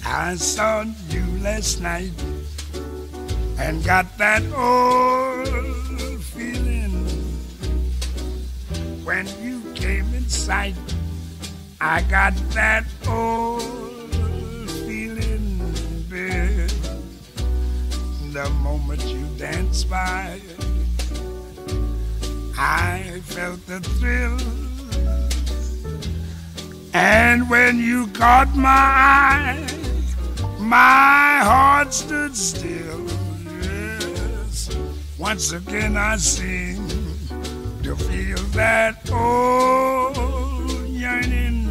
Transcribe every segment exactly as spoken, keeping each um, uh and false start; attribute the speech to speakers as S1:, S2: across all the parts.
S1: I saw you last night and got that old feeling when you came in sight. I got that old feeling, babe. The moment you danced by, I felt the thrill. And when you caught my eye, my heart stood still. Yes, once again I seem to feel that old yearning,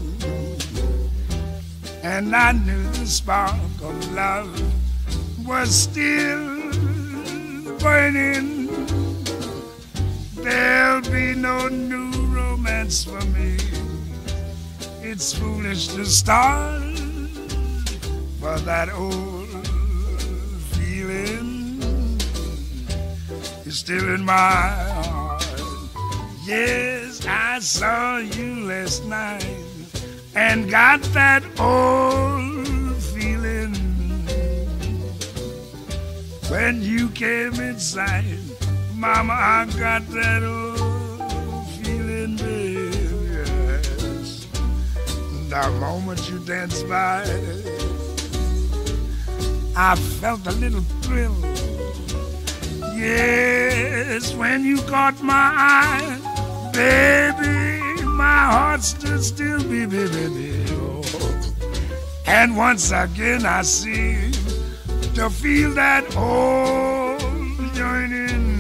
S1: and I knew the spark of love was still burning. There'll be no new romance for me. It's foolish to start, for that old feeling is still in my heart. Yes, I saw you last night and got that old feeling when you came inside. Mama, I got that old feeling, babe. Yes, the moment you danced by, I felt a little thrill. Yes, when you caught my eye, baby, my heart stood still, baby, baby. Oh. And once again I seem to feel that old yearning,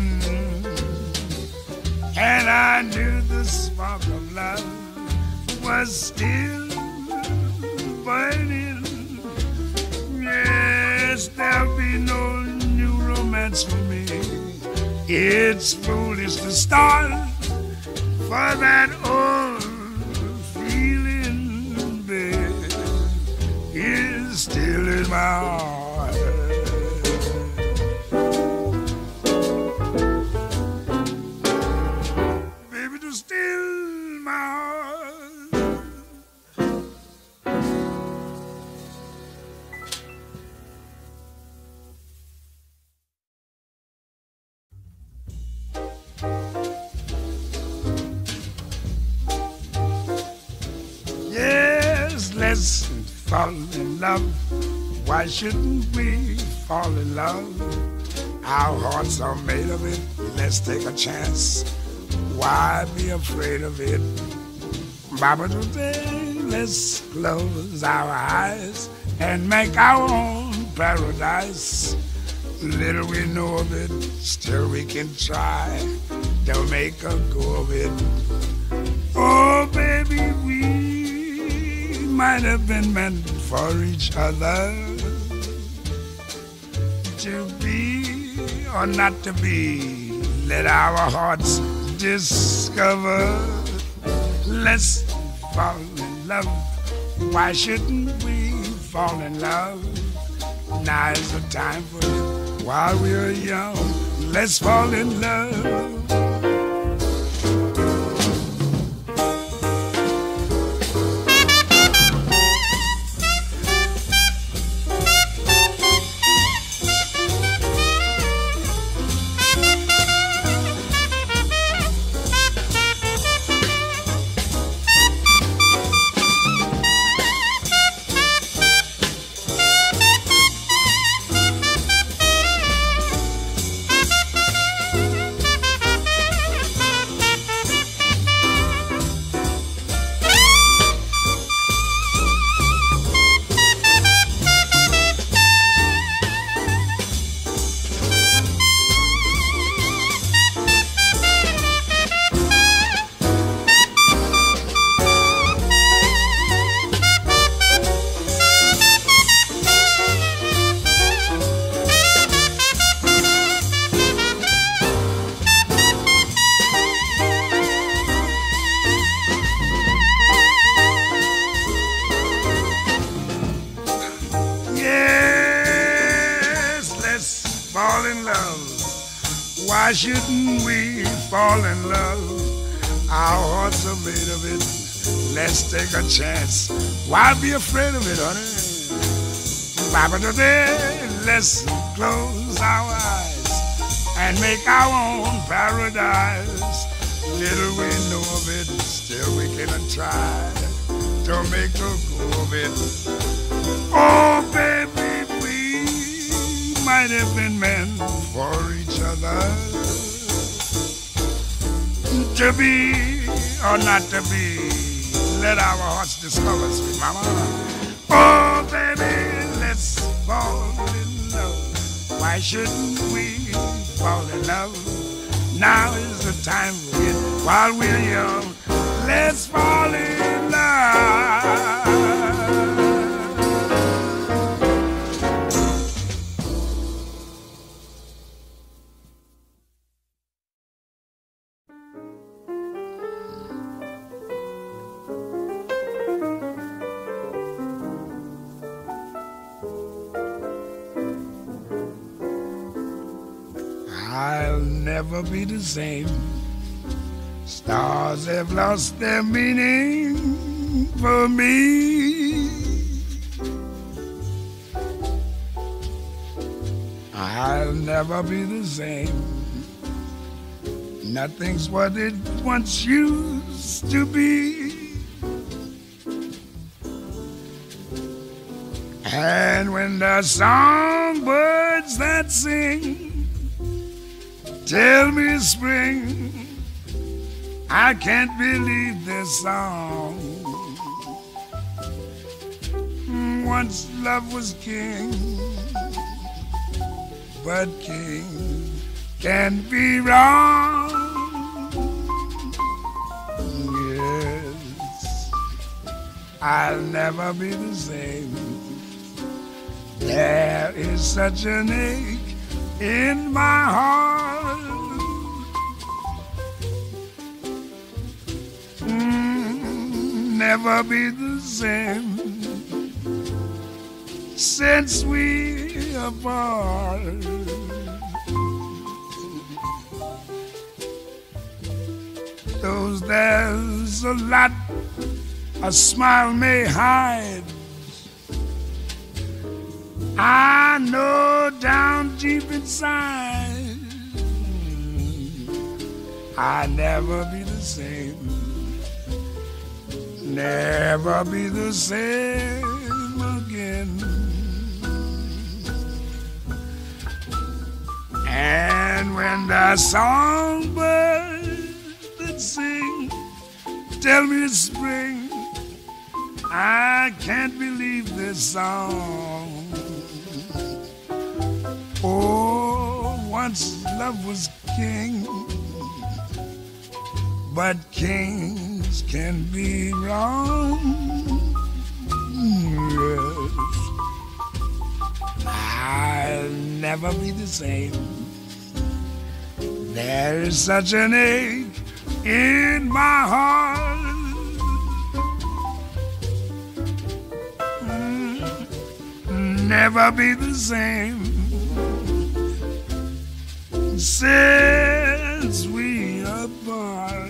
S1: and I knew the spark of love was still burning. Yes, there'll be no new romance for me. It's foolish to start, for that old feeling, babe, is still in my heart. Baby, it's still in my heart. Let's fall in love. Why shouldn't we fall in love? Our hearts are made of it. Let's take a chance. Why be afraid of it? Baba, today let's close our eyes and make our own paradise. Little we know of it, still we can try to make a go of it. Oh, baby, we might have been meant for each other, to be or not to be. Let our hearts discover. Let's fall in love. Why shouldn't we fall in love? Now is the time for it. While we're young, let's fall in love. Fall in love. Why shouldn't we fall in love? Our hearts are made of it. Let's take a chance. Why be afraid of it, honey? Papa, today, let's close our eyes and make our own paradise. Little we know of it, still we can try to make a go of it. Oh, baby, we might have been meant for each other. To be or not to be, let our hearts discover, sweet mama. Oh, baby, let's fall in love. Why shouldn't we fall in love? Now is the time for it while we're young. Let's fall in love. I'll never be the same. Stars have lost their meaning for me. I'll never be the same. Nothing's what it once used to be. And when the songbirds that sing tell me spring, I can't believe this song. Once love was king, but king can be wrong. Yes, I'll never be the same. There is such an ache in my heart. Mm, never be the same since we are apart. Though there's a lot a smile may hide, I know down deep inside I'll never be the same, never be the same again. And when the songbirds that sing tell me it's spring, I can't believe this song. Oh, once love was king, but kings can be wrong. Yes, I'll never be the same. There's such an ache in my heart. Mm, never be the same since we are apart.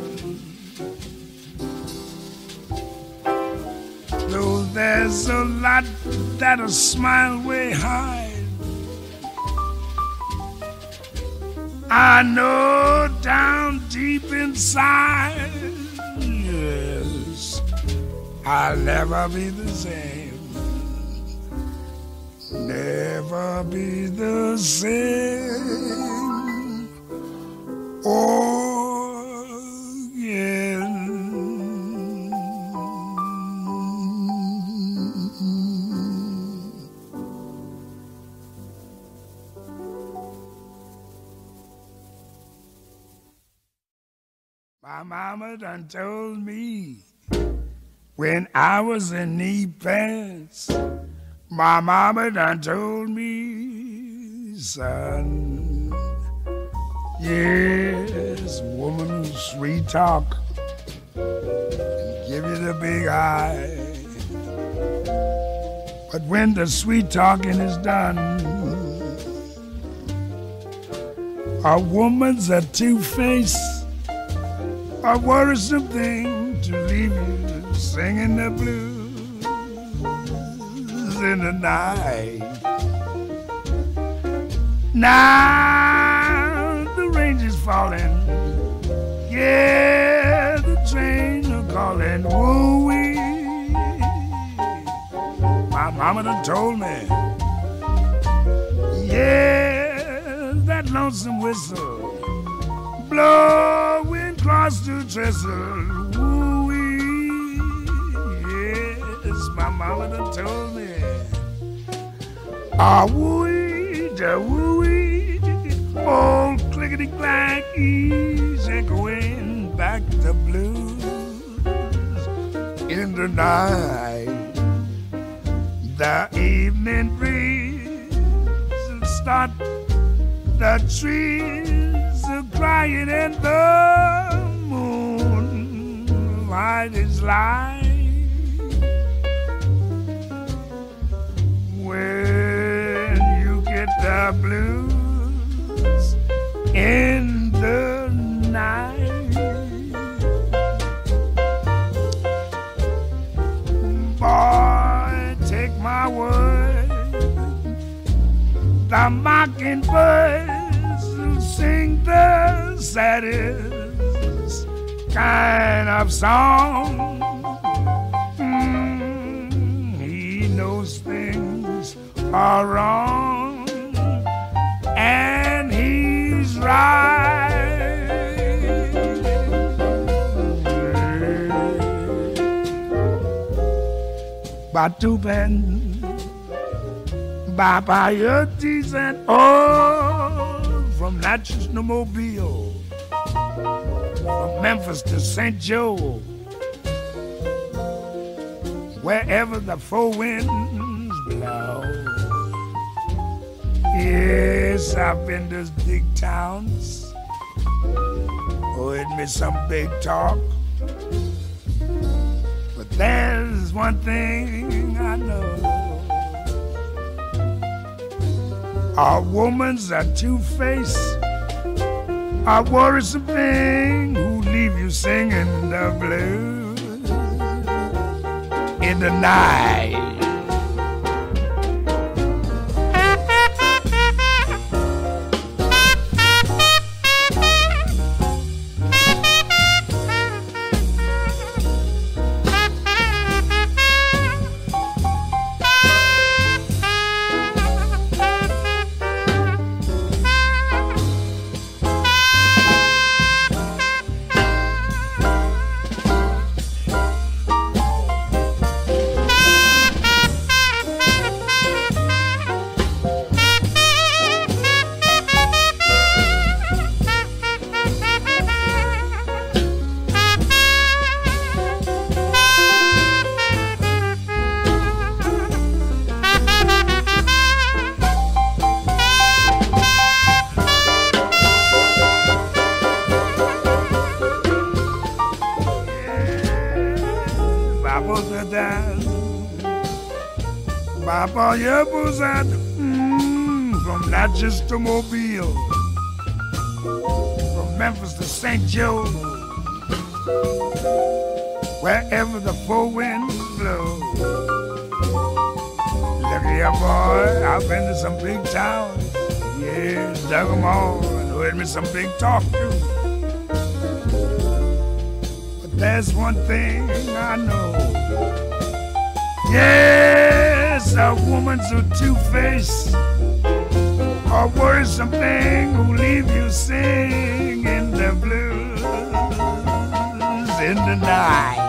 S1: Though there's a lot that a smile way hide, I know down deep inside, yes, I'll never be the same, never be the same again. My mama done told me when I was in knee pants, my mama done told me, son, yes, woman, sweet talk and give you the big eye. But when the sweet talking is done, a woman's a two-faced, a worrisome thing to leave you singing the blues. in the night. Now the rain is falling. Yeah, the train are calling. Woo-wee. My mama done told me. Yeah, that lonesome whistle blowing across the trestle. Woo-wee. Yes, my mama done told me. Ah, woo-wee, da woo-wee. Old clickety-clack, easy going back to blues in the night. The evening breeze will start the trees are crying and the moon light is light. When you get the blues in the night, boy, take my word, the mockingbirds will sing the saddest kind of song. Mm, he knows things are wrong, and he's right. Batuben, Baba Yurtis and all from Natchez to Mobile, from Memphis to Saint Joe, wherever the four winds blow. Yes, I've been to big towns, oh, it me some big talk, but there's one thing I know. A woman's a two-faced, a worrisome thing who leave you singing the blues in the night. Papa, yeah, was that mm, from Natchez to Mobile, from Memphis to Saint Joe, wherever the four winds blow. Look here, boy, I've been to some big towns, yeah, dug them all, and heard me some big talk too. But there's one thing I know. Yes, a woman's a two-faced, a worrisome thing who leave you singing the blues in the night.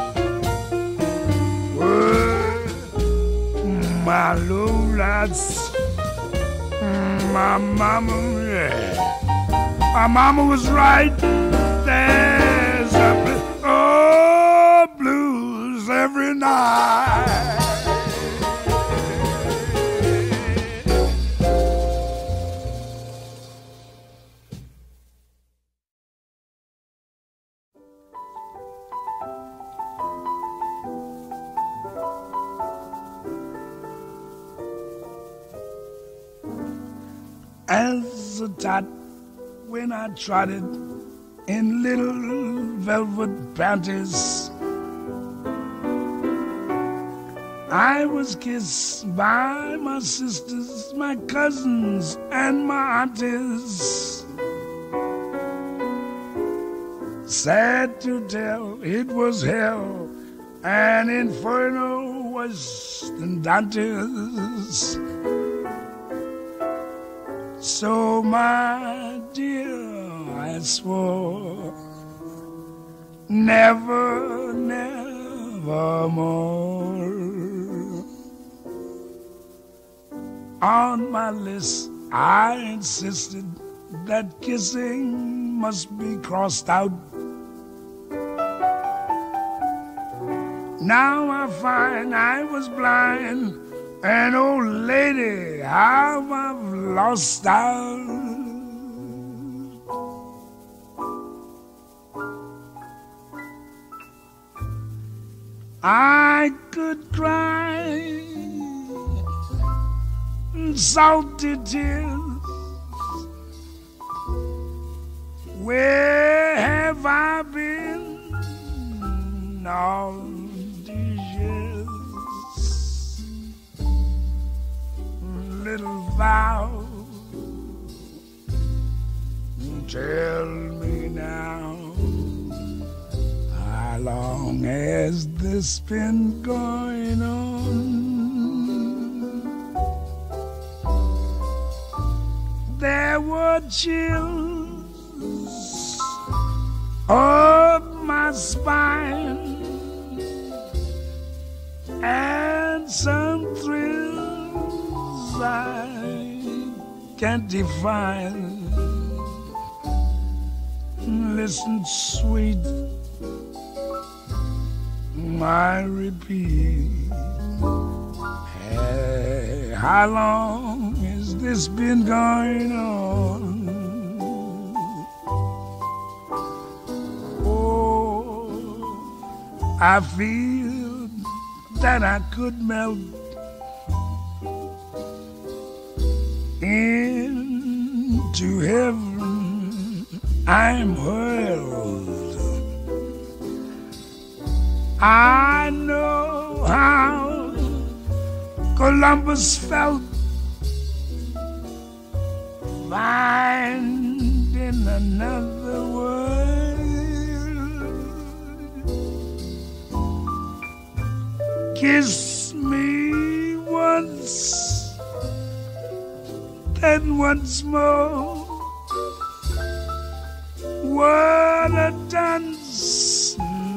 S1: Oh, my lowlights, my mama, yeah, my mama was right. There's a blues, oh, blues every night. As a tot, when I trotted in little velvet panties, I was kissed by my sisters, my cousins, and my aunties. Sad to tell, it was hell, and inferno was than Dante's. So, my dear, I swore, never, never more. On my list, I insisted that kissing must be crossed out. Now I find I was blind, and oh lady, how I've lost out. I could cry salty tears. Where have I been all these years? Little vow, tell me now, how long has this been going on? There were chills up my spine and some thrills I can't define. Listen, sweet, I repeat, hey, how long has this been going on? Oh, I feel that I could melt into heaven. I'm hurled. I know how Columbus felt, finding another world. Kiss me once, then once more. What a dance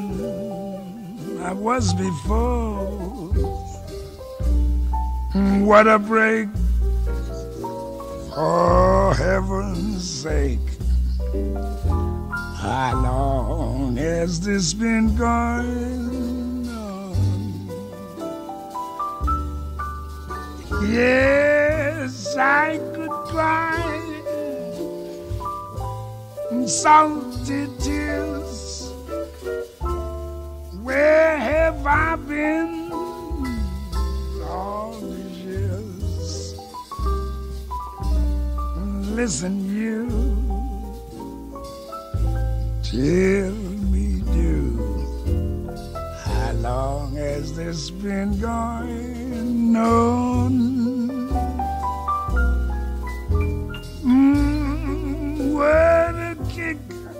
S1: I was before. What a break, for heaven's sake. How long has this been going on? Yes, I could cry salty tears. Where have I been all these years? Listen, you, tell me, do, how long has this been going on? Mm, what a kick,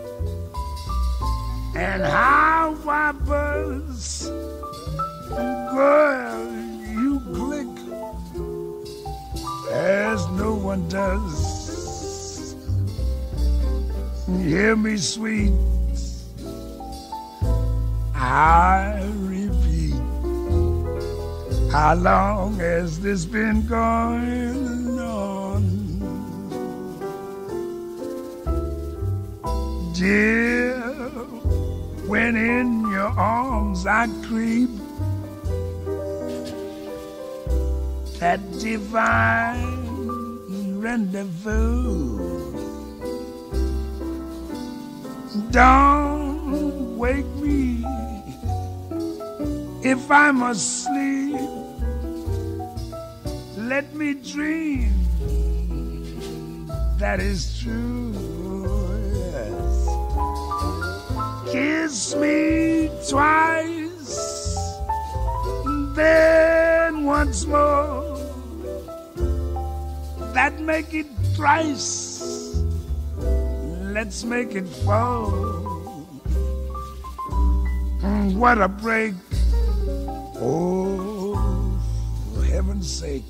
S1: and how I buzz. Girl, you click as no one does. Hear me, sweet, I repeat, how long has this been going on? Dear, when in your arms I creep, that divine rendezvous. Don't wake me if I'm asleep. Let me dream that is true. Yes. Kiss me twice, then once more, that make it thrice. Let's make it four. Mm, what a break. Oh, for heaven's sake.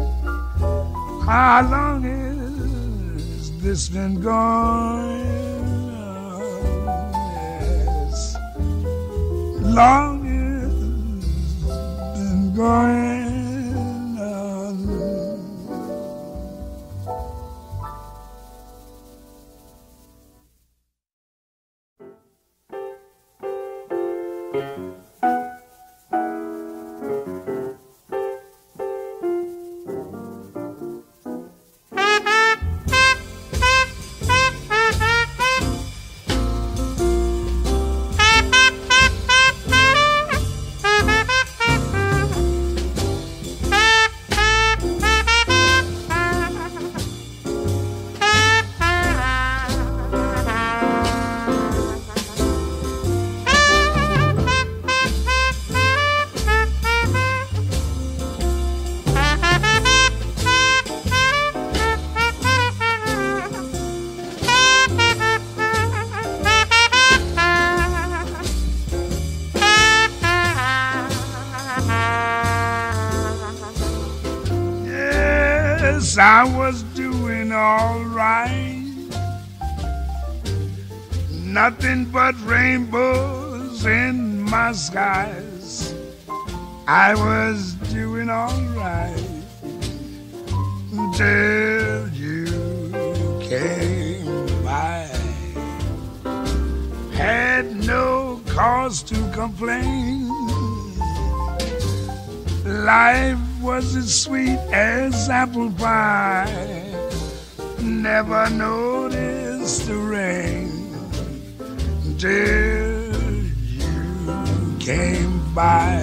S1: How long has this been going? Yes, long has been going. I was doing all right, nothing but rainbows in my skies. I was doing all right until you came by. Had no cause to complain. Life was as sweet as apple pie. Never noticed the rain till you came by.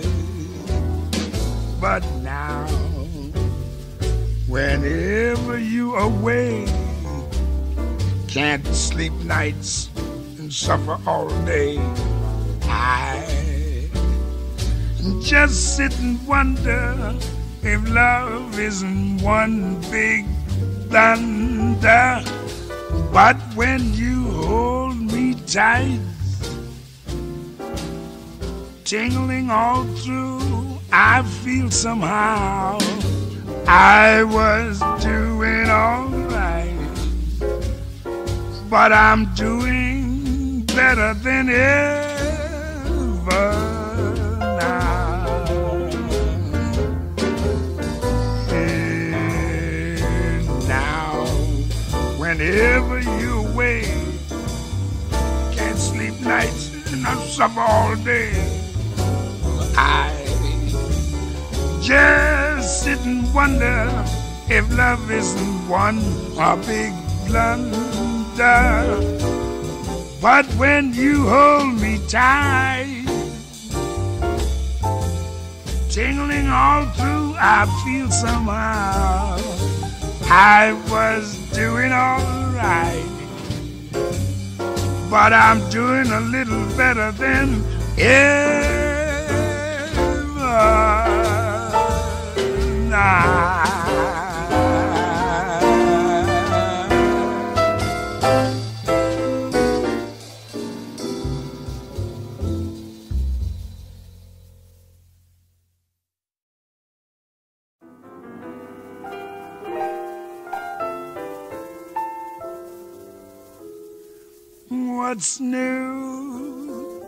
S1: But now, whenever you away, can't sleep nights and suffer all day. I just sit and wonder if love isn't one big thunder. But when you hold me tight, tingling all through, I feel somehow I was doing all right. But I'm doing better than ever now. Whenever you're away, can't sleep nights and I suffer all day. I just sit and wonder if love isn't one a big blunder. But when you hold me tight, tingling all through, I feel somehow I was doing all right, but I'm doing a little better than ever now. What's new?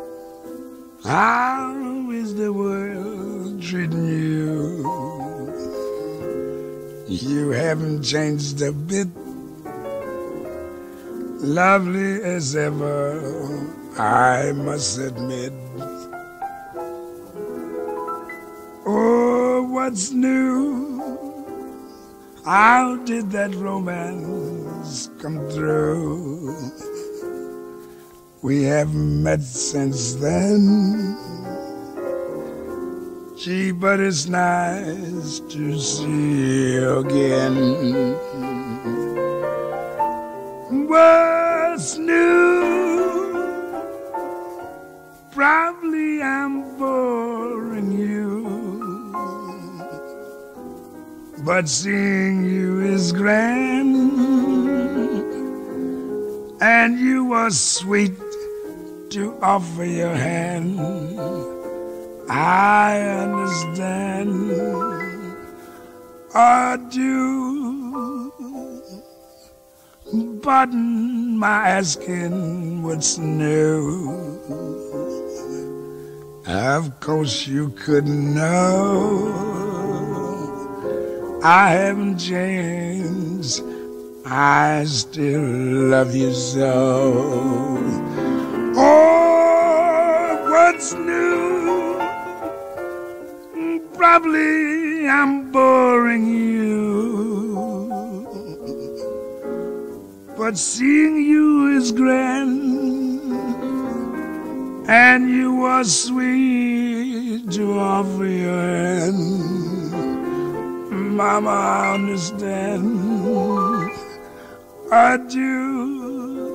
S1: How is the world treating you? You haven't changed a bit, lovely as ever, I must admit. Oh, what's new? How did that romance come through? We haven't met since then. Gee, but it's nice to see you again. What's new? Probably I'm boring you. but seeing you is grand, and you were sweet to offer your hand. I understand, I do, but my asking what's new. Of course you couldn't know I haven't changed, I still love you so. Oh, what's new? Probably I'm boring you, but seeing you is grand, and you were sweet to offer your hand. Mama, I understand, I do,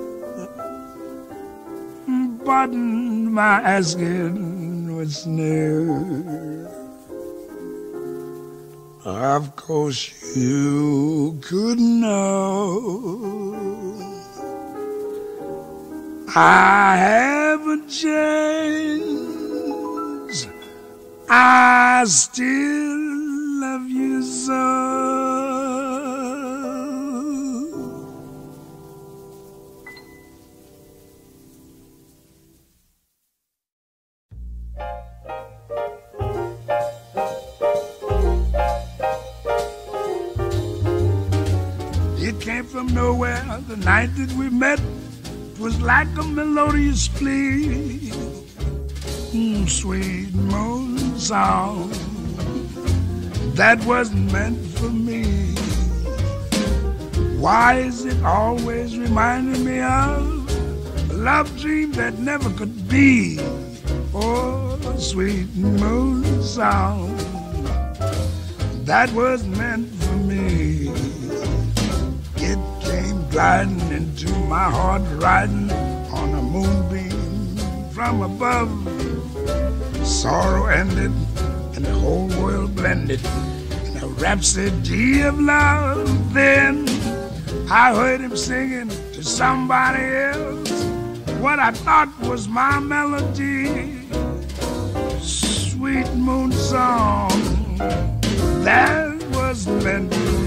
S1: but my asking what's new. Of course you could know I haven't changed, I still love you so. It came from nowhere the night that we met. It was like a melodious plea, mm, sweet moon song that wasn't meant for me. Why is it always reminding me of a love dream that never could be? Oh, sweet moon song that was meant for me. It came gliding into my heart, riding on a moonbeam from above. Sorrow ended and the whole world blended in a rhapsody of love. Then I heard him singing to somebody else what I thought was my melody. Sweet moon song that was meant for me.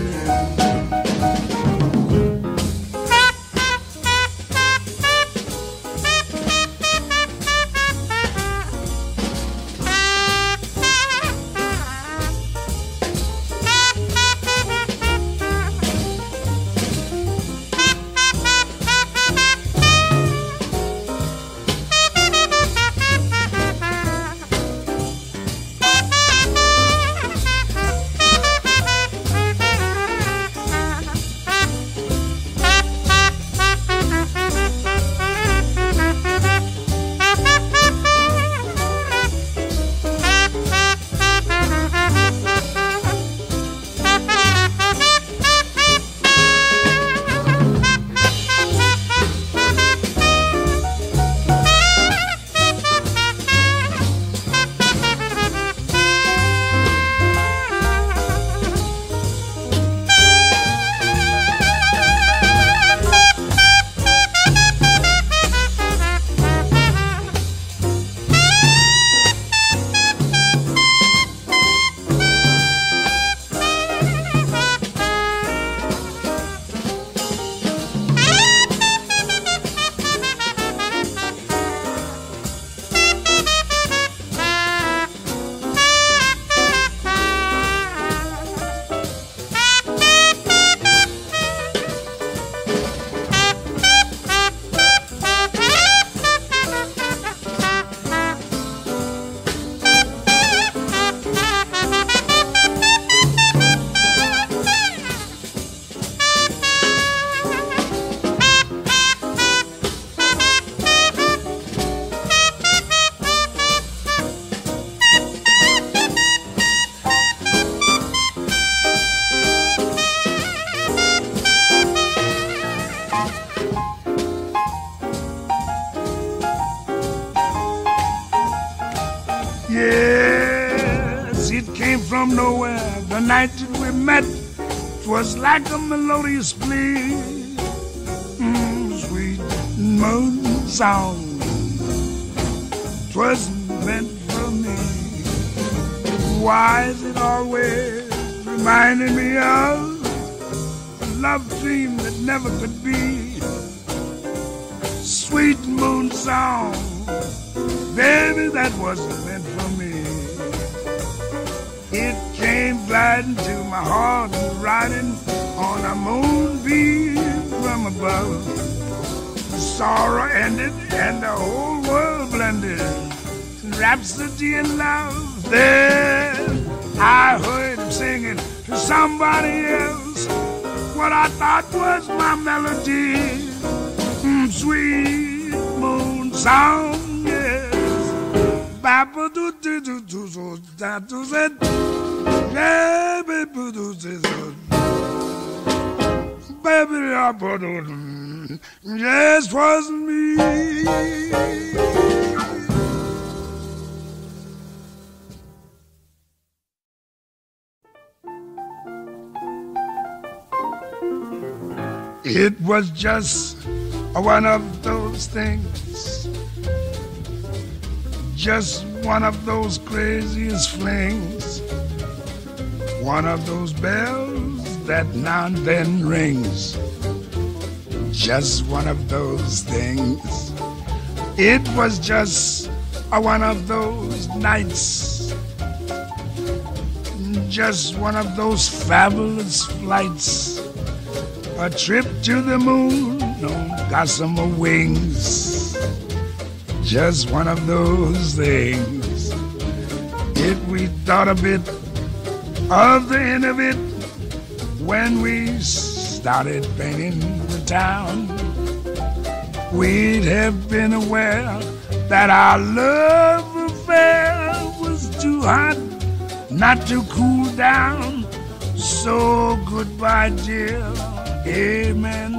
S1: Yes, it came from nowhere the night that we met. 'Twas like a melodious plea, mm, sweet moon song. 'Twasn't meant for me. Why is it always reminding me of a love dream that never could be? Sweet moon song, baby, that wasn't meant for me. It came gliding to my heart and riding on a moonbeam from above. Sorrow ended and the whole world blended in rhapsody and love. Then I heard him singing to somebody else what I thought was my melody. Mm, sweet moon song, yes. Baba do do do do do da do zed. Baby do do do. Baby I put on. Just wasn't me. It was just one of those things, just one of those craziest flings, one of those bells that now and then rings, just one of those things. It was just one of those nights, just one of those fabulous flights, a trip to the moon on gossamer wings, just one of those things. If we thought a bit of the end of it when we started painting the town, we'd have been aware that our love affair was too hot not to cool down. So goodbye, dear. Amen.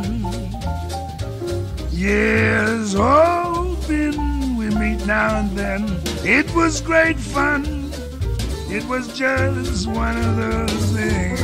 S1: Yes, hoping we meet now and then. It was great fun. It was just one of those things.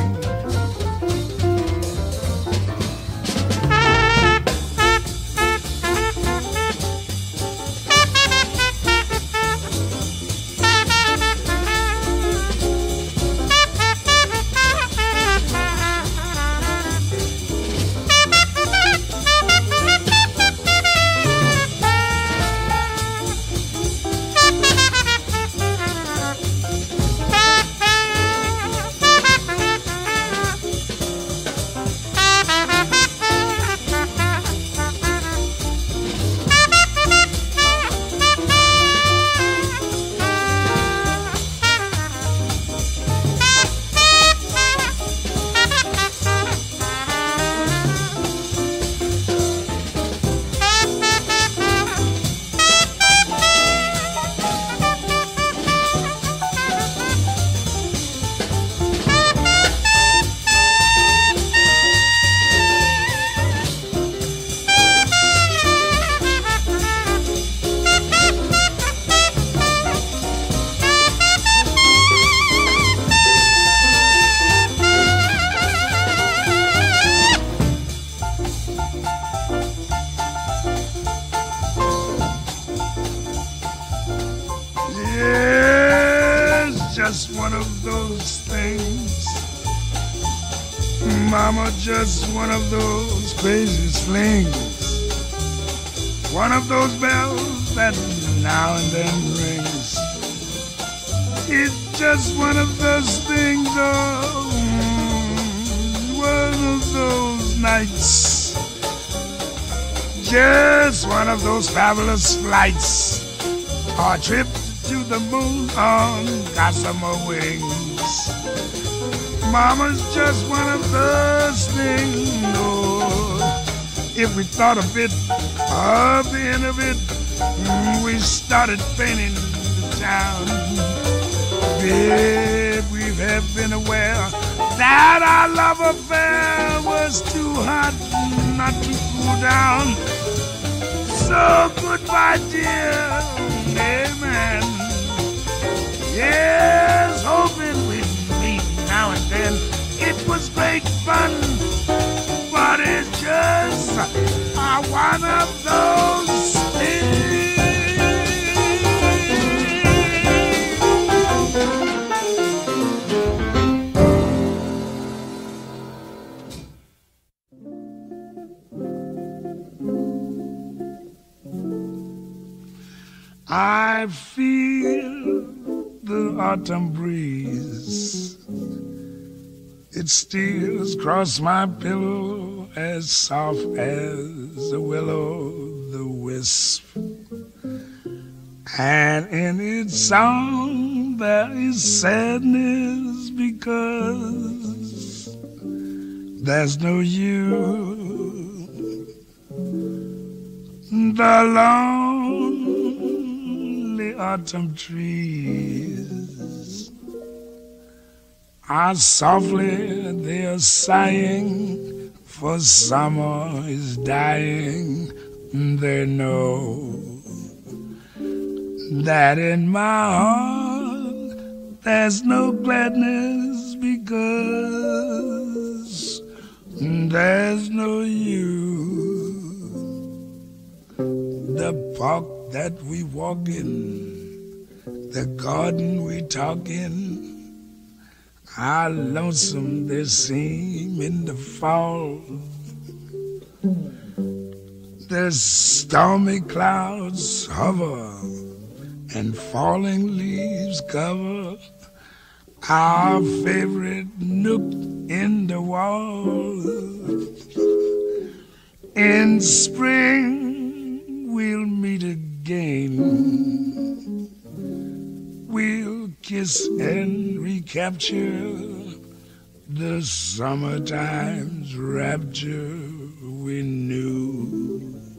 S1: Just one of those things, Mama, just one of those crazy flings, one of those bells that now and then rings. It's just one of those things, oh, one of those nights, just one of those fabulous flights, our trip to the moon on gossamer wings. Mama's just one of those things. Oh, if we thought a bit of the end of it, mm, we started painting the town. Babe, we have been aware that our love affair was too hot not to cool down. So goodbye, dear. Amen. Yes, hoping we'd meet now and then. It was great great fun, but it's just uh, one of those things. I feel the autumn breeze. It steals across my pillow as soft as a will-o'-the-wisp. And in its song there is sadness because there's no you. The lonely autumn trees are softly, they are sighing, for summer is dying. They know that in my heart there's no gladness because there's no you. The park that we walk in, the garden we talk in, how lonesome they seem in the fall. The stormy clouds hover and falling leaves cover our favorite nook in the wall. In spring we'll meet again. We'll kiss and recapture the summertime's rapture we knew.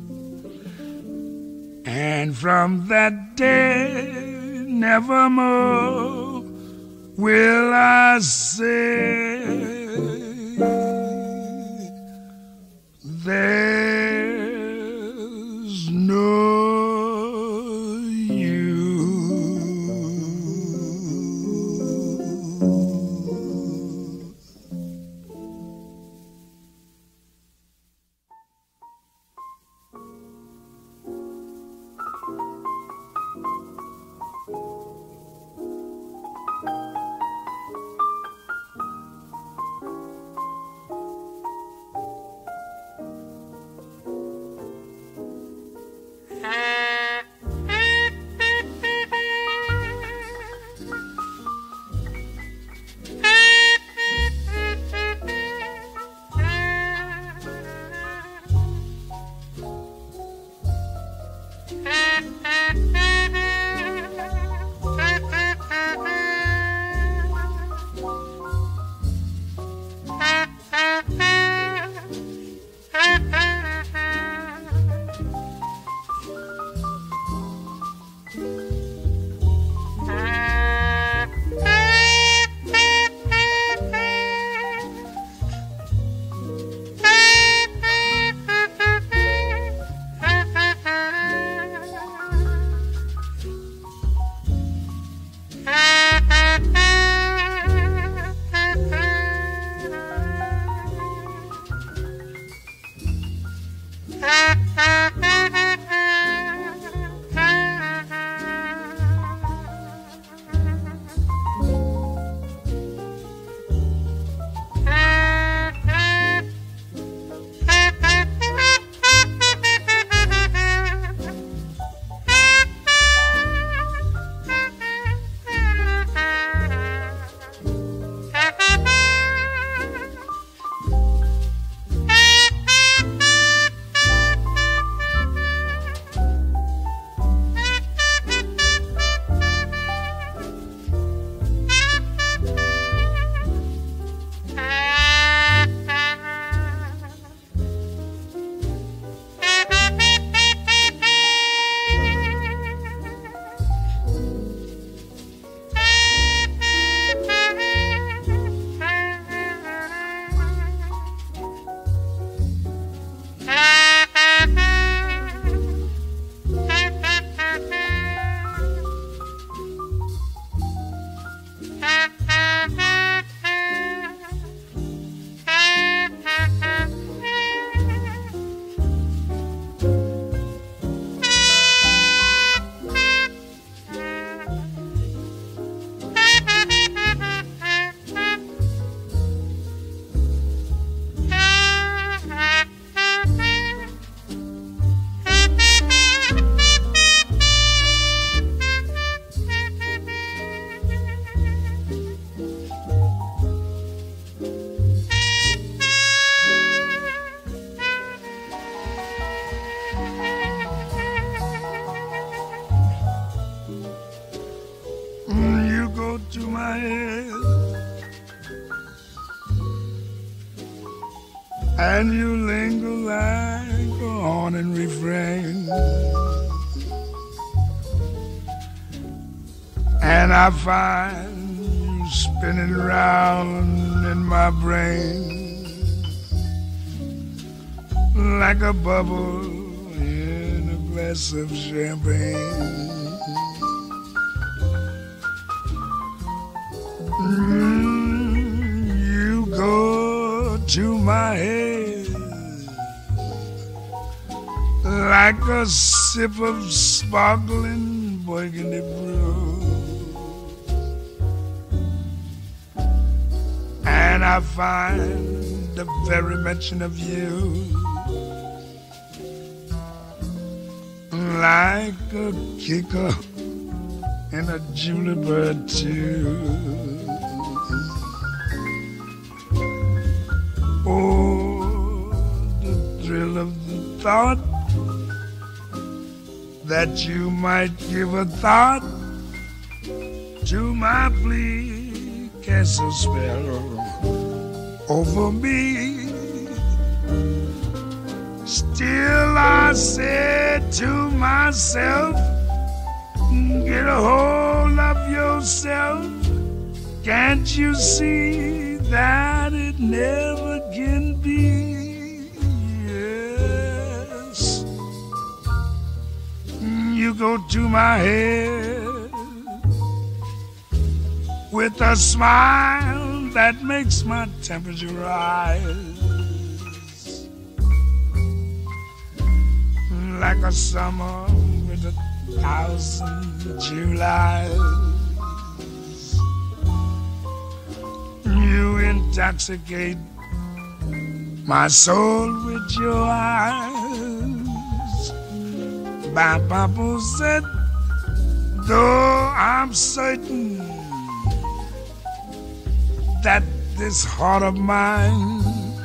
S1: And from that day nevermore will I say there's no you. my head, and you linger like a haunting refrain, and I find you spinning round in my brain like a bubble in a glass of champagne. Mm, you go to my head like a sip of sparkling burgundy brew, and I find the very mention of you like a kicker in a julep or two. Oh, the thrill of the thought that you might give a thought to my plea, cast a spell over me. Still I said to myself, get a hold of yourself. Can't you see that it never can be? Yes, you go to my head with a smile that makes my temperature rise like a summer with a thousand Julys. You intoxicate my soul with your eyes. Baba said, though I'm certain that this heart of mine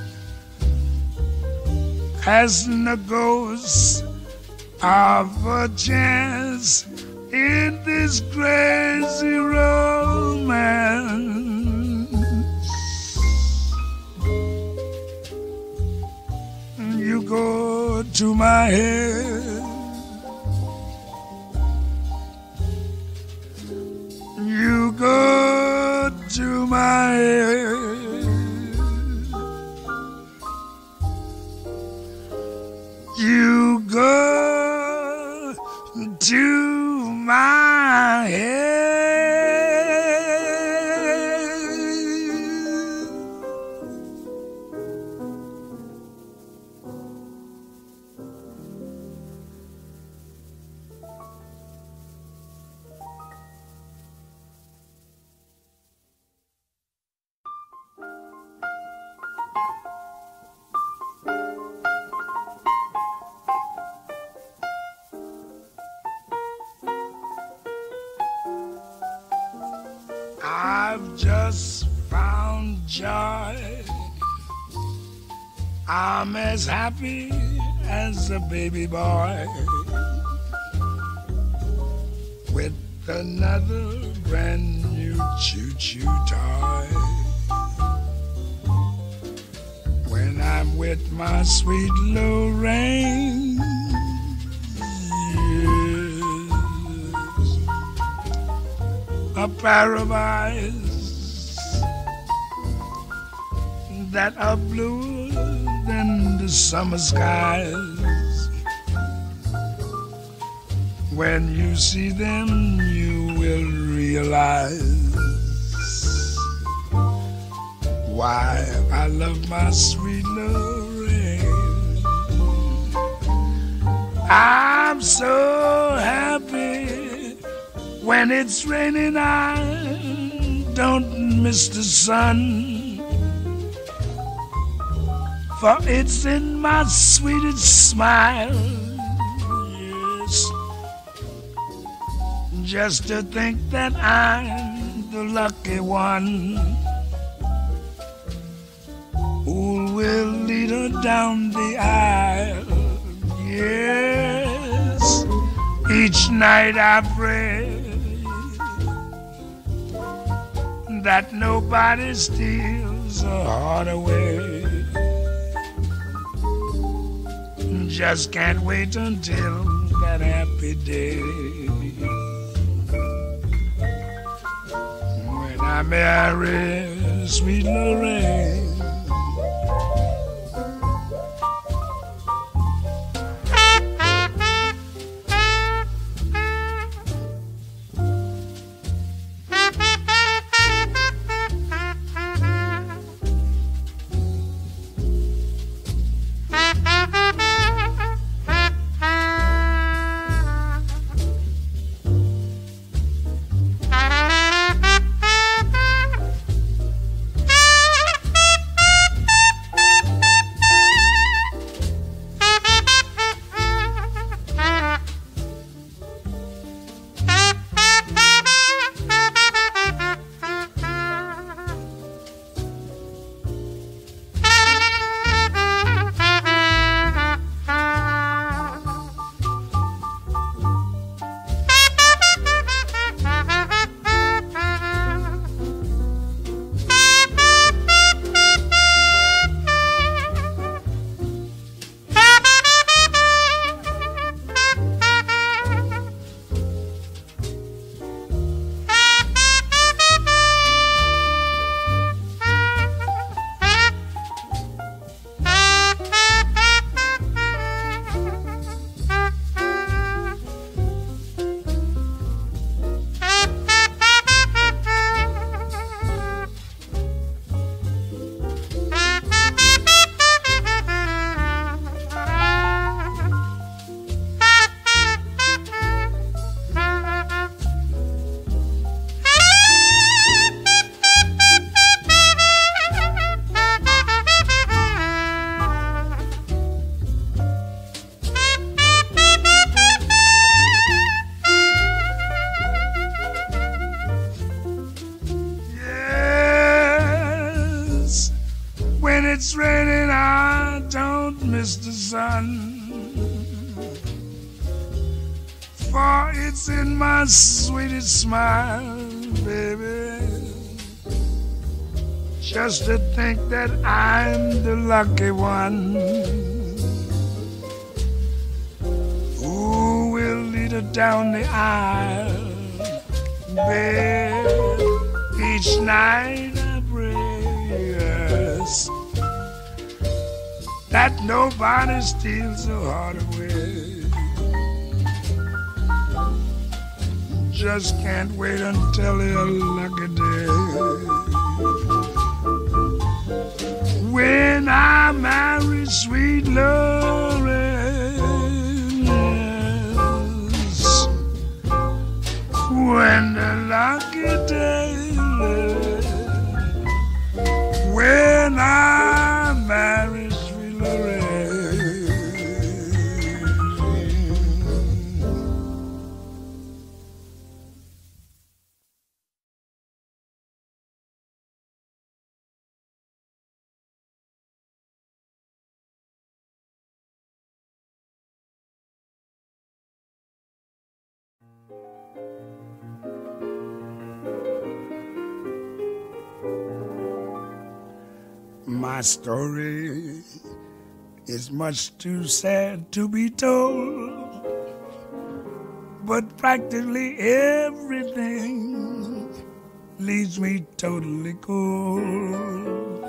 S1: hasn't a ghost of a chance in this crazy romance. You go to my head, you go to my head, you go to my head. I've just found joy. I'm as happy as a baby boy with another brand new choo-choo toy. When I'm with my sweet Lorraine, a pair of eyes that are bluer than the summer skies. When you see them, you will realize why I love my sweet Lorraine. I'm so happy when it's raining. I don't miss the sun, for it's in my sweetest smile. Yes, just to think that I'm the lucky one who will lead her down the aisle. Yes, each night I pray that nobody steals her heart away. Just can't wait until that happy day when I marry sweet Lorraine. It's raining, I don't miss the sun, for it's in my sweetest smile, baby. Just to think that I'm the lucky one who will lead her down the aisle, babe. Each night I pray, yes, that nobody steals her heart away. Just can't wait until her lucky day when I marry sweet Lorraine. Yes. When the lucky day, when I marry my story is much too sad to be told, but practically everything leaves me totally cold.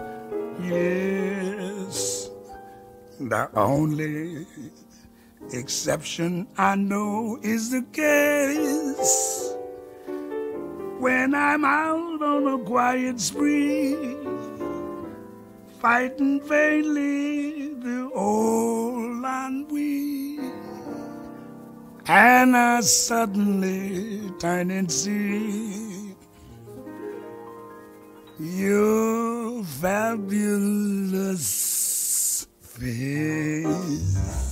S1: Yes, the only exception I know is the case when I'm out on a quiet spree, fighting vainly the old ennui, and I suddenly turn and see your fabulous face.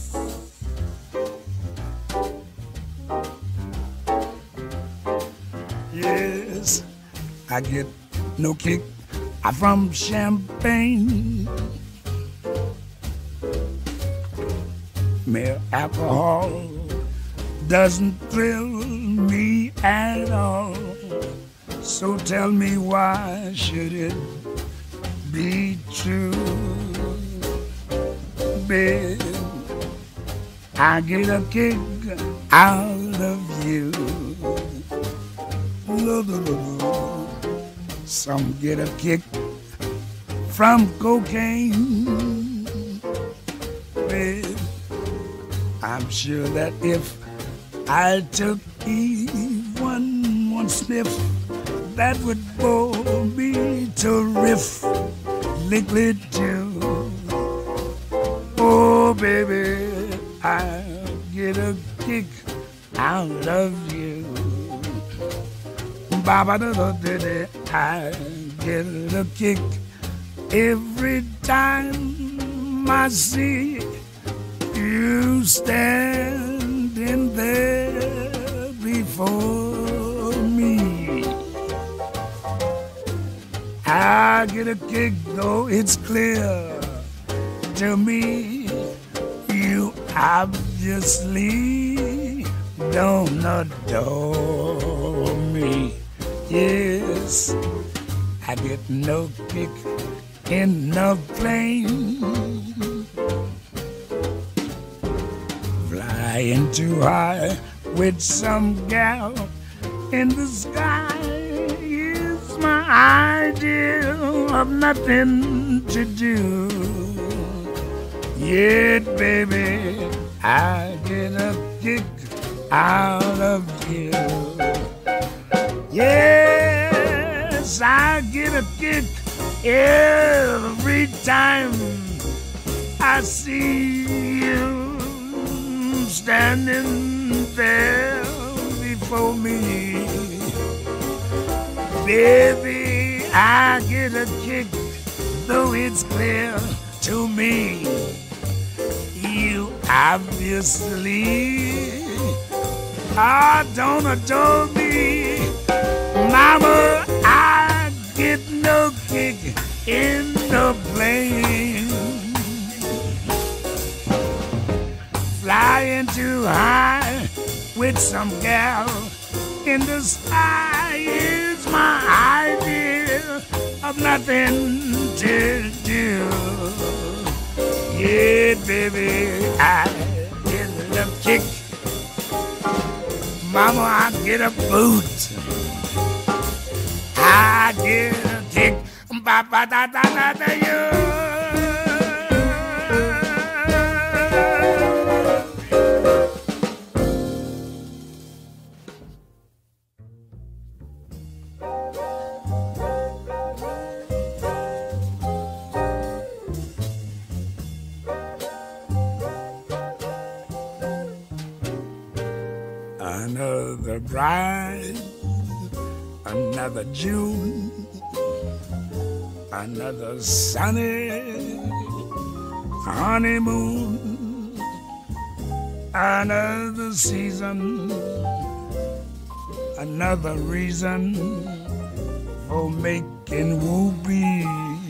S1: Yes, I get no kick from champagne, mere alcohol doesn't thrill me at all. So tell me, why should it be true? Babe, I get a kick out of you. Some get a kick from cocaine. Babe, I'm sure that if I took even one sniff, that would bore me terrifically too. Oh, baby, I get a kick out of you. Ba-ba-da-da-da-da, I get a kick every time I see you standing there before me. I get a kick, though it's clear to me you obviously don't adore me. Yes, I get no kick in the plane, flying too high with some gal in the sky is my idea of nothing to do. Yet, baby, I get a kick out of you. Yes, I get a kick every time I see you standing there before me. Baby, I get a kick, though it's clear to me you obviously ah, don't adore me. Mama, I get no kick in the plane, flying too high with some gal in the sky is my idea of nothing to do. Yeah, baby, I get a kick. Mama, I get a boot. I get a kick. Ba ba da da da da you. Another bride, another June, another sunny honeymoon, another season, another reason for making whoopee.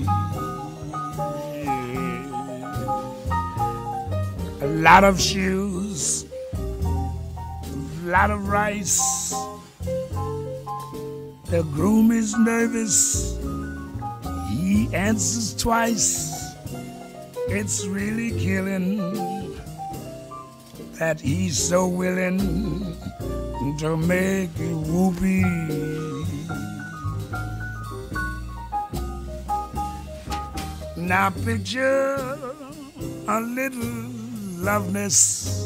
S1: A lot of shoes, lot of rice. The groom is nervous. He answers twice. It's really killing that he's so willing to make you whoopee. Now picture a little loveness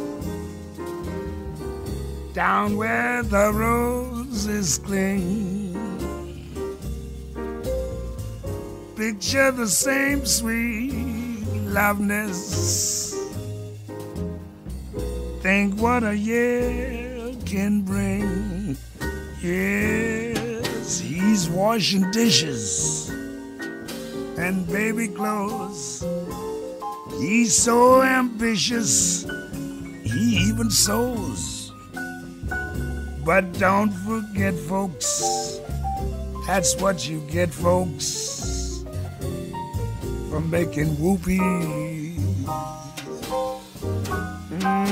S1: down where the roses cling. Picture the same sweet loveness. Think what a year can bring. Yes, he's washing dishes and baby clothes. He's so ambitious, he even sews. But don't forget, folks, that's what you get, folks, for making whoopee.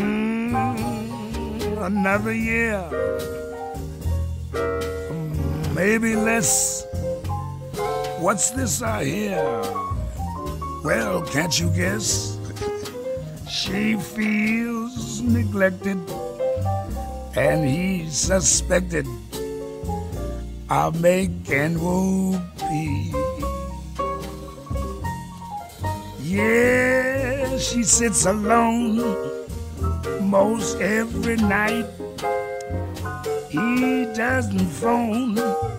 S1: Mm, another year, mm, maybe less. What's this I hear? Well, can't you guess? She feels neglected, and he's suspected of making whoopee. Yeah, she sits alone most every night. He doesn't phone,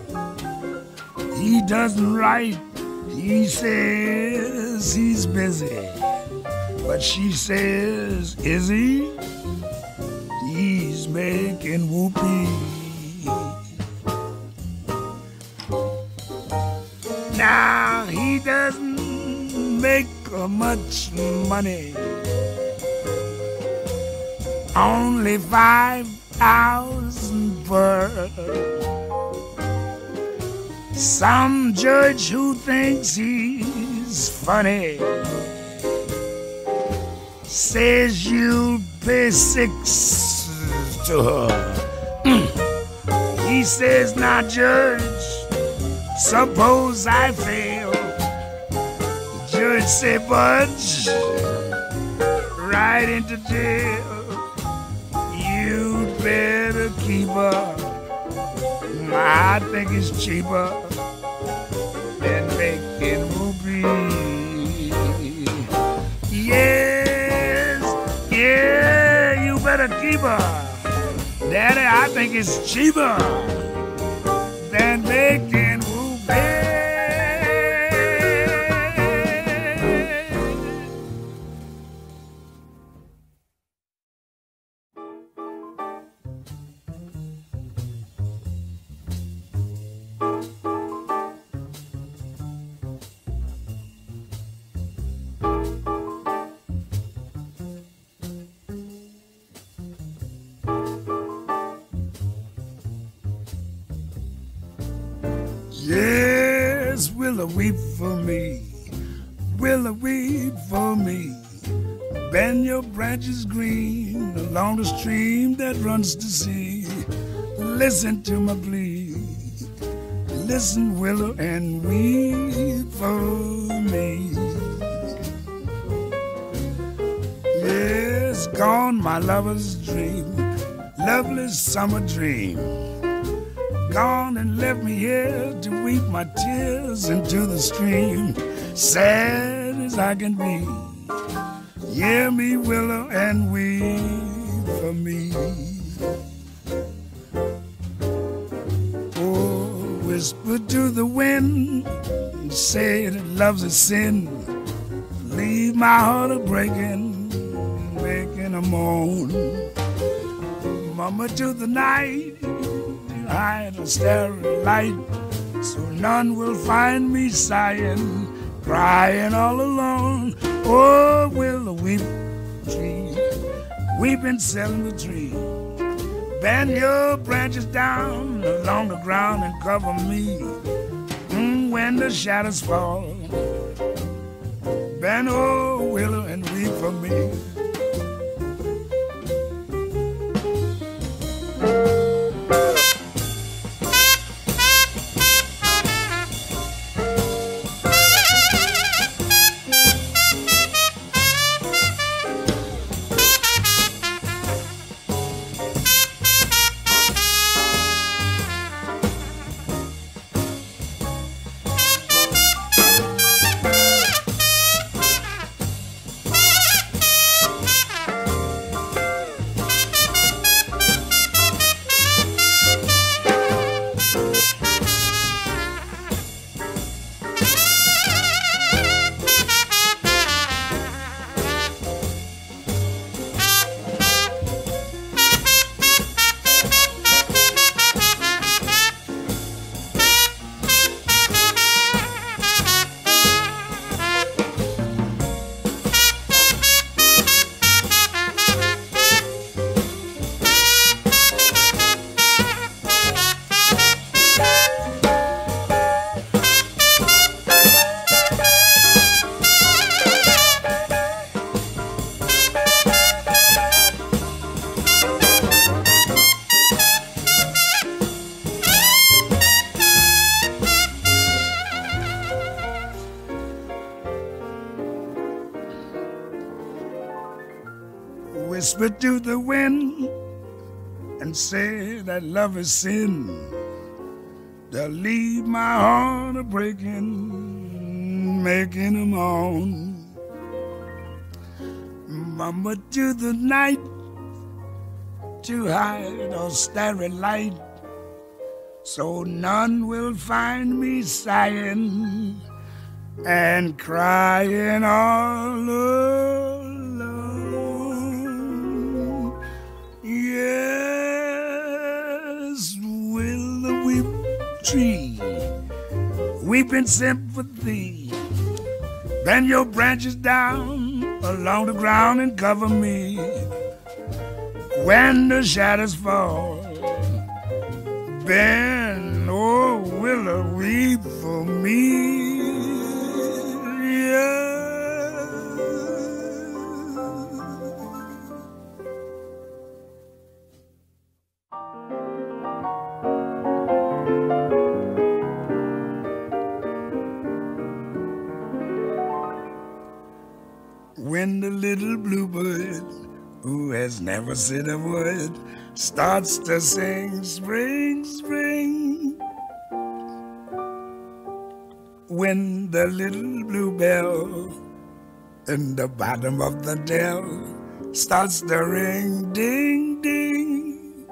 S1: he doesn't write. He says he's busy, but she says, is he? He's making whoopee. Now he doesn't make much money, only five thousand per. Some judge who thinks he's funny says you'll pay six to her. He says, now judge, suppose I fail. The judge say, budge right into jail. You'd better keep her. I think it's cheaper than making whoopee. Yes, yeah, you better keep her. Daddy, I think it's cheaper than making whoopee. Yes, willow weep for me, willow weep for me. Bend your branches green along the stream that runs to sea. Listen to my plea, listen willow and weep for me. Yes, gone my lover's dream, lovely summer dream. Gone and left me here to weep my tears into the stream, sad as I can be. Hear me, willow, and weep for me. Oh, whisper to the wind and say that love's a sin. Leave my heart a breaking, making a moan. Mama to the night, hide a starry light, so none will find me sighing, crying all alone. Oh, willow weep tree, weeping selling the tree. Bend your branches down along the ground and cover me mm, when the shadows fall. Bend, oh, willow, and weep for me. whisper to the wind and say that love is sin. They'll leave my heart a breaking, making a moan. Mama to the night, to hide or starry light, so none will find me sighing and crying all alone. Yes, will the weep tree weep in sympathy, bend your branches down along the ground and cover me when the shadows fall. Bend, oh, willow, weep for me. Yeah. When the little bluebird, who has never said a word, starts to sing spring, spring. When the little bluebell in the bottom of the dell starts to ring, ding, ding.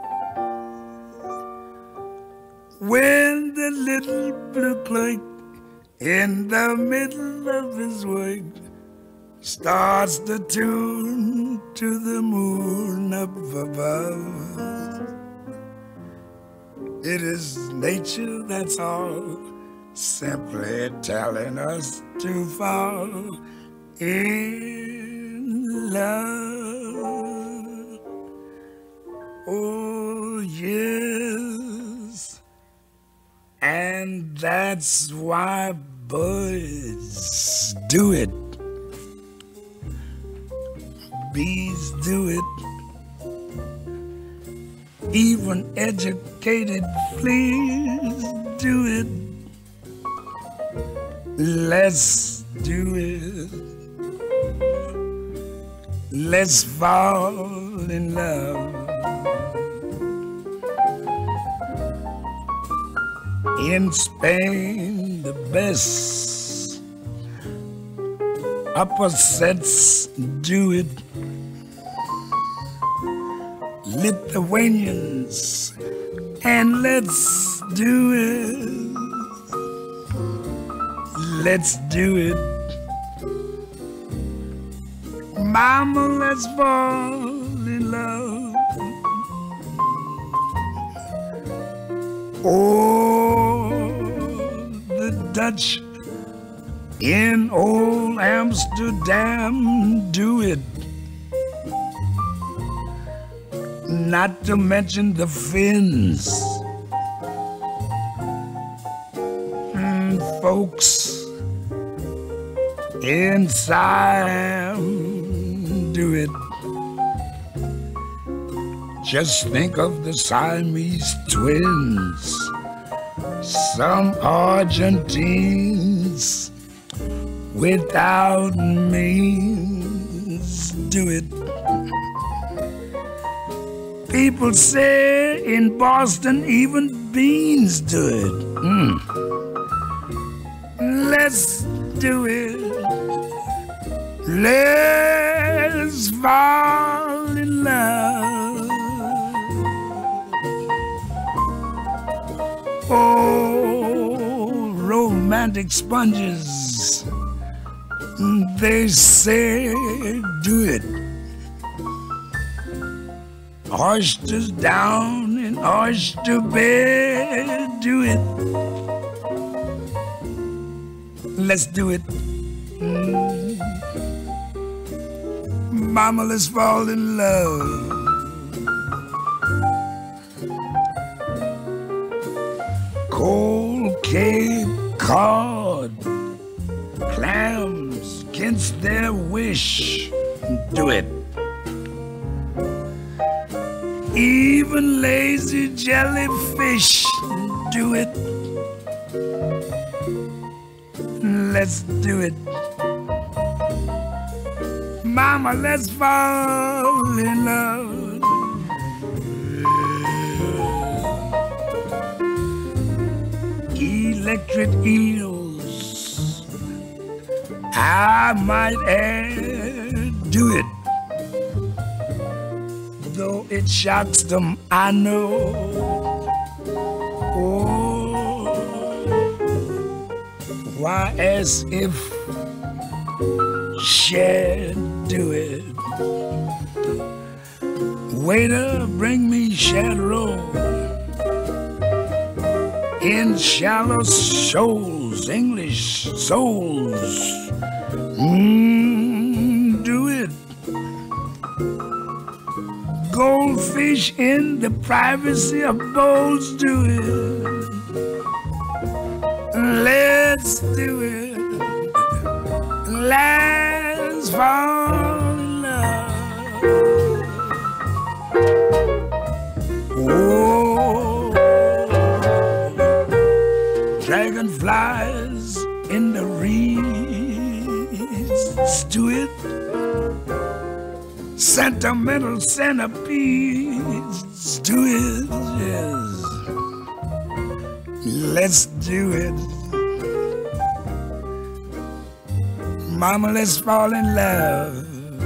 S1: When the little blue clerk in the middle of his work starts to tune to the moon up above, it is nature that's all, simply telling us to fall in love. Oh yes, and that's why birds do it. Bees do it, even educated fleas do it. Let's do it. Let's fall in love. In Spain, the best opposites do it. Lithuanians, and let's do it. Let's do it. Mama, let's fall in love. Oh, the Dutch in old Amsterdam do it. Not to mention the Finns. Mm, folks in Siam do it. Just think of the Siamese twins. Some Argentines without means do it. People say in Boston even beans do it. Mm. Let's do it. Let's fall in love. Oh, romantic sponges, they say do it. Oysters down in oyster bed, do it. Let's do it. Mm. Mama, let's fall in love. Cold Cape Cod clams against their wish, do it. Even lazy jellyfish do it. Let's do it. Mama, let's fall in love. Electric eels, I might add, do it. Though it shocks them, I know. Oh, why, as if Shad do it. Waiter, bring me Shad roll in shallow shoals, English souls. Mmm, do it. Goldfish in the privacy of bowls, do it. Let's do it. Let's fall in love. Oh, dragonflies in the reeds, do it. Sentimental centipedes, do it, yes. Let's do it. Mama, let's fall in love.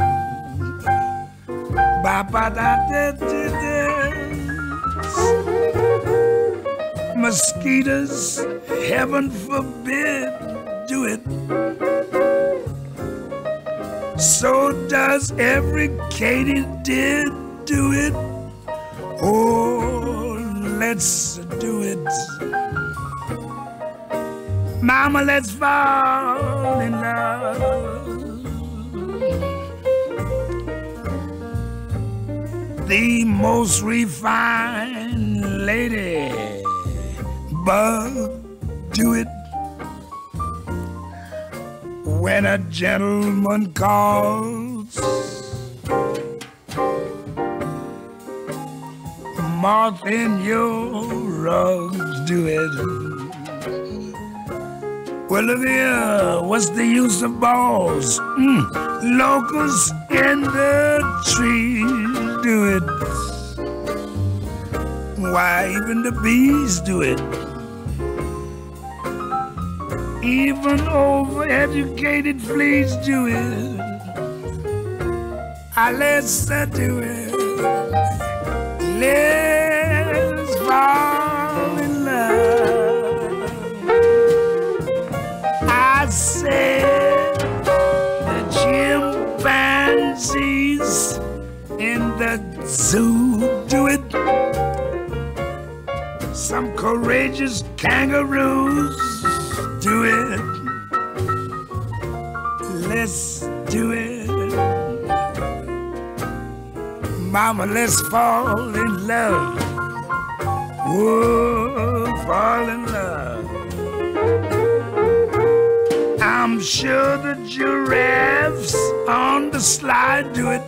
S1: Ba ba da da da da. Mosquitoes, heaven forbid, do it. So does every katydid, do it. Oh, let's do it. Mama, let's fall in love. The most refined lady bug, do it. When a gentleman calls, moth in your rugs, do it. Well, look here, what's the use of balls? Mm. Locusts in the trees, do it. Why, even the bees do it. Even overeducated fleas do it. Ah, let's uh, do it. Let's fall in love. I said the chimpanzees in the zoo do it. Some courageous kangaroos do it. Let's do it. Mama, let's fall in love. Whoa, fall in love. I'm sure the giraffes on the slide do it.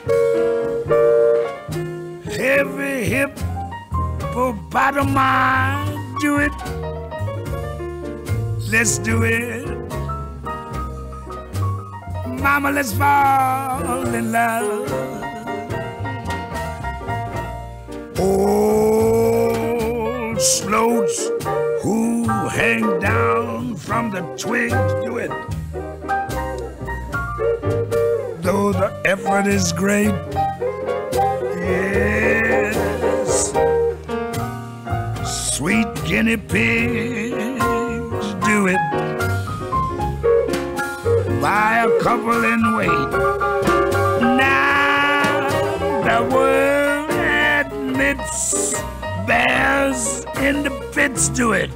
S1: Heavy hippopotami do it. Let's do it. Mama, let's fall in love. Old sloats who hang down from the twigs do it. Though the effort is great, yes. Sweet guinea pigs do it. Buy a couple and wait. Now the world admits bears in the pits do it.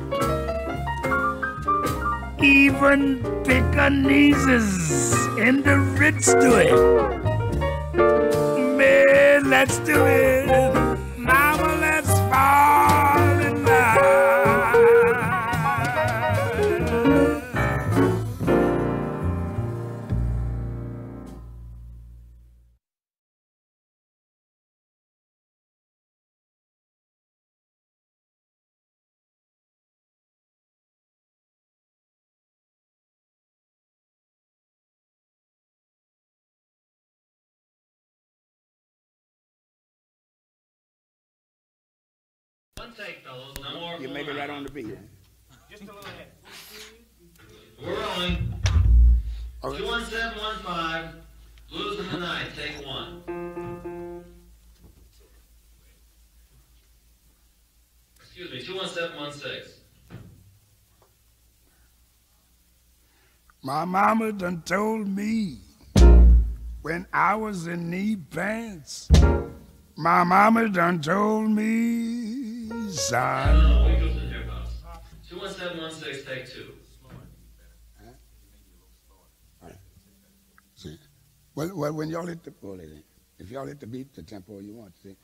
S1: Even Pekingese in the Ritz do it. Man, let's do it. Mama, let's fall in love.
S2: One take, fellows. No more.
S1: You make it right on the beat.
S2: Just a little ahead. We're rolling.
S1: Okay.
S2: Two one seven one five. Blues in the night. Take one. Excuse me. Two one seven one six.
S1: My mama done told me when I was in knee pants. My mama done told me, son.
S2: No, no, we go to the here, boss. Two one seven one six. Take two.
S1: See, well, well, when y'all hit the, well, if y'all hit the beat, the tempo you want, see.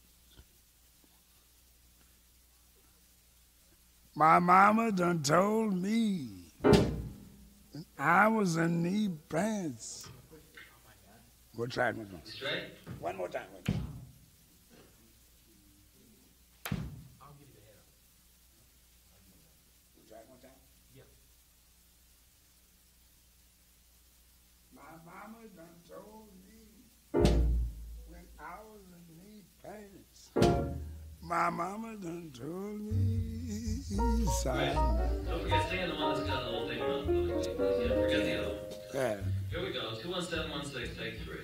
S1: My mama done told me when I was in knee pants. Go try it one more.
S2: Straight?
S1: One more time. One more time.
S2: I'll give you the head up.
S1: Try it one time.
S2: Yeah.
S1: My mama done told me when I was in knee pants. My mama done told me, son.
S2: Right. Don't forget, stay in the one that's got the whole thing around. Yeah, forget the other one.
S1: Yeah.
S2: Here we go. Two one seven one six. Take three.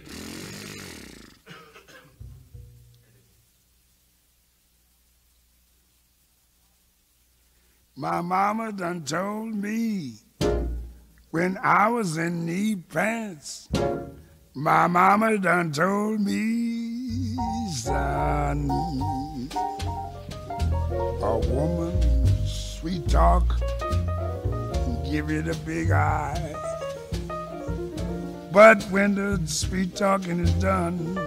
S1: My mama done told me when I was in knee pants. My mama done told me, son, a woman's sweet talk can give you the big eye. But when the sweet talking is done,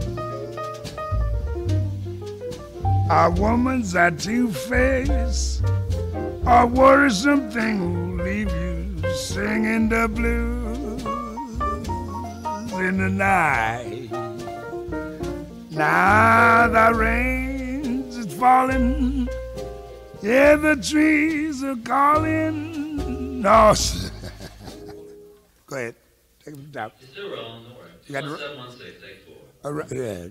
S1: a woman's a two-faced, a worrisome thing will leave you singing the blues in the night. Now the rains is falling, yeah, the trees are calling. No, go ahead, take it from the top.
S2: You're still rolling, don't worry.
S1: You got
S2: Two
S1: to
S2: one seven one six. Take four.
S1: All right, yeah.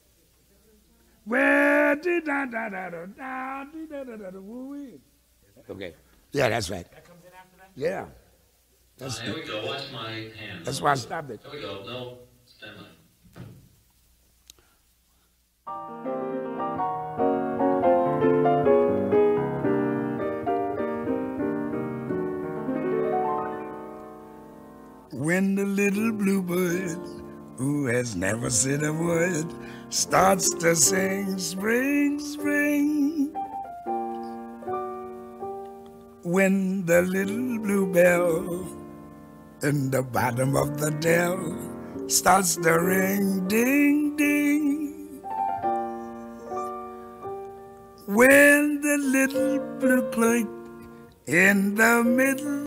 S1: Well, dee da da da da da dee da da da da woo. Okay. Yeah, that's right.
S2: That comes in after that?
S1: Yeah.
S2: Uh,
S1: That's
S2: here we go. Watch my hand.
S1: that's why I stopped it.
S2: Here we go. No, stand by.
S1: When the little bluebird, who has never said a word, starts to sing spring, spring. When the little bluebell in the bottom of the dell starts to ring, ding, ding. When the little blue clerk in the middle